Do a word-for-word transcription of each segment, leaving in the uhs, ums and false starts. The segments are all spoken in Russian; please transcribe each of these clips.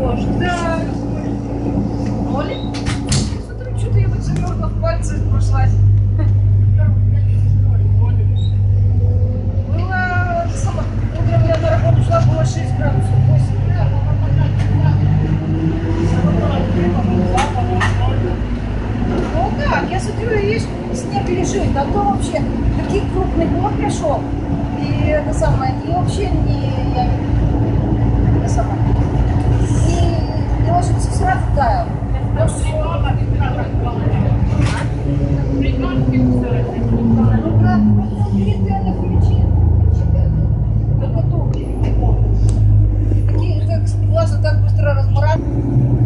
Да. Оля? Смотри, что-то я вот замерзла в пальцы прошлась. Было само. Утром я на работу шла, было шесть градусов, восемь. Да. Ну так, я смотрю, есть снег лежит, а то вообще такой крупный год пришел. И это самое, и вообще не, я не, не сама. И, и ложится сразу таял. Ну, да, перед включи. Только тут. Такие, так, глаза так быстро размораживают.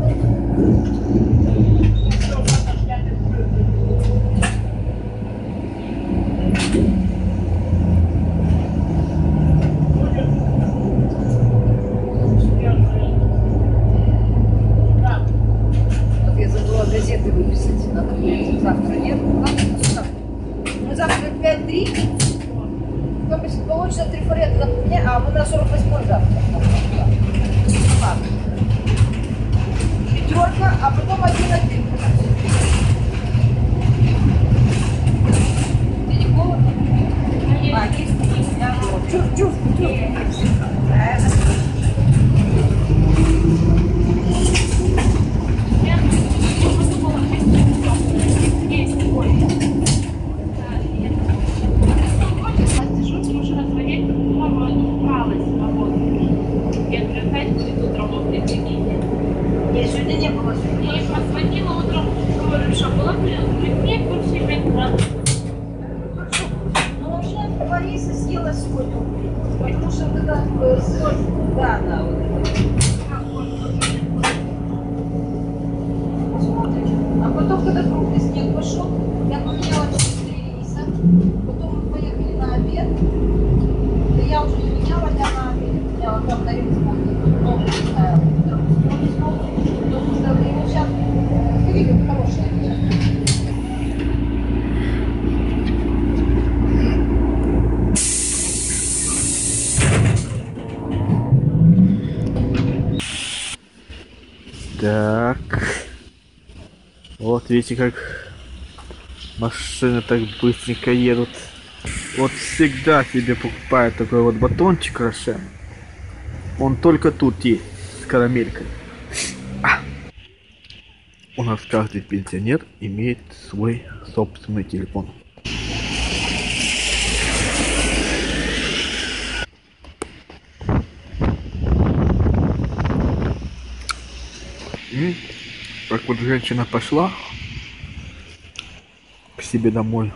Газеты выписать, надо будет завтра, нет? Мы завтра пять три, потом если получится трафарет, а мы на сорок восьмой завтра. Пятерка, а потом один один. Тебе не холодно? А, есть, есть. Чур, чур, чур. Да, да, вот а потом, когда крупный снег пошел, я поменяла четыре рейса, потом мы поехали на обед, и я уже не меняла, я на обед, я вот там на рейсе, но не знаю, потому что его сейчас, видите, хорошая обед. Так, вот видите, как машины так быстренько едут. Вот всегда себе покупают такой вот батончик Рошен. Он только тут есть, с карамелькой. А! У нас каждый пенсионер имеет свой собственный телефон. И так вот женщина пошла к себе домой,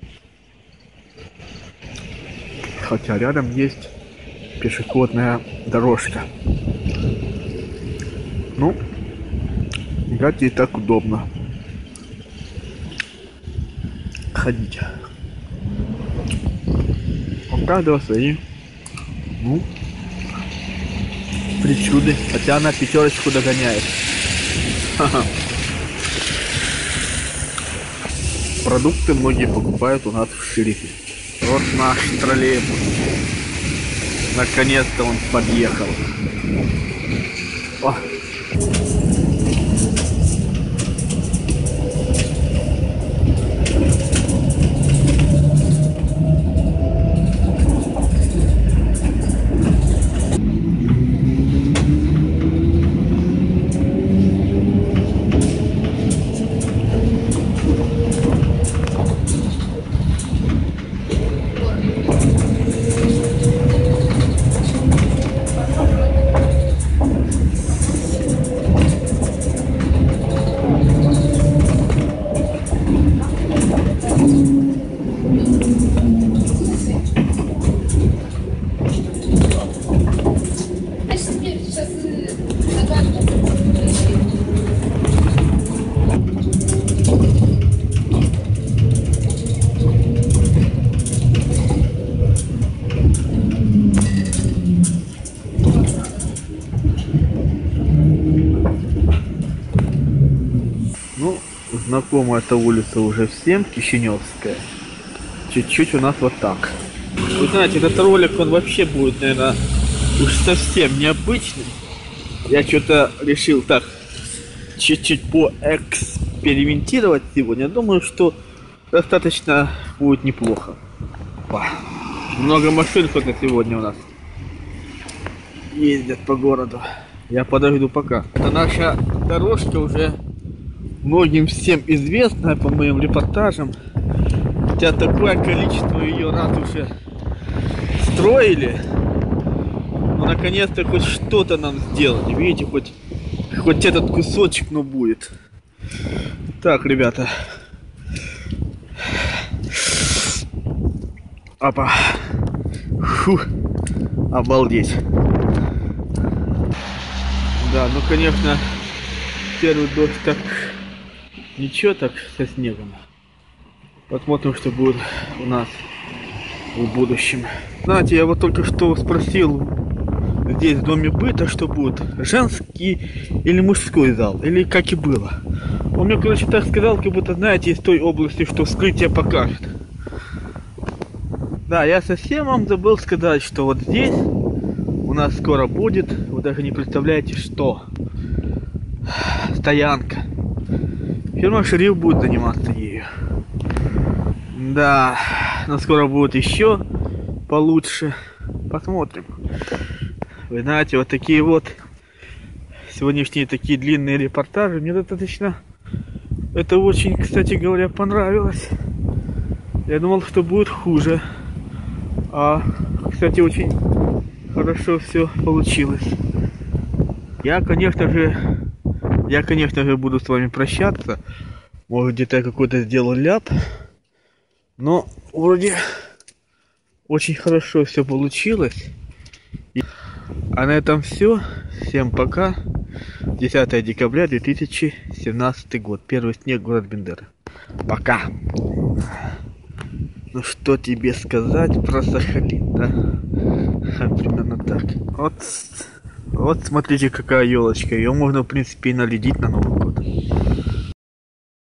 хотя рядом есть пешеходная дорожка. Ну, вряд ли так удобно ходить. У каждого свои, ну, причуды, хотя она пятерочку догоняет. Продукты многие покупают у нас в Шерифе. Вот наш троллейбус. Наконец-то он подъехал. О. Знакома эта улица уже всем, Кишиневская. Чуть-чуть у нас вот так. Вы знаете, этот ролик, он вообще будет, наверное, уж совсем необычный. Я что-то решил так чуть-чуть поэкспериментировать сегодня. Думаю, что достаточно будет неплохо. Опа. Много машин хоть сегодня у нас ездят по городу. Я подожду пока. Это наша дорожка уже многим всем известная по моим репортажам. Хотя такое количество ее раз уже строили. Но наконец-то хоть что-то нам сделали. Видите, хоть, хоть этот кусочек, но будет. Так, ребята. Опа. Фу. Обалдеть. Да, ну конечно, первый дождь так ничего, так со снегом. Посмотрим, что будет у нас в будущем. Знаете, я вот только что спросил здесь в доме быта, что будет, женский или мужской зал, или как и было. Он мне, короче, так сказал, как будто, знаете, из той области, что вскрытие покажет. Да, я совсем вам забыл сказать, что вот здесь у нас скоро будет, вы даже не представляете, что. Стоянка. Фирма Шериф будет заниматься ею. Да, но скоро будет еще получше. Посмотрим. Вы знаете, вот такие вот сегодняшние такие длинные репортажи мне достаточно. Это очень, кстати говоря, понравилось. Я думал, что будет хуже. А, кстати, очень хорошо все получилось. Я, конечно же, я, конечно же, буду с вами прощаться. Может, где-то я какой-то сделал ляп. Но вроде очень хорошо все получилось. А на этом все. Всем пока. десятое декабря две тысячи семнадцатый год. Первый снег, город Бендеры. Пока. Ну что тебе сказать про Сахалин, да? Примерно так. Вот, вот смотрите, какая елочка. Ее можно, в принципе, и нарядить на Новый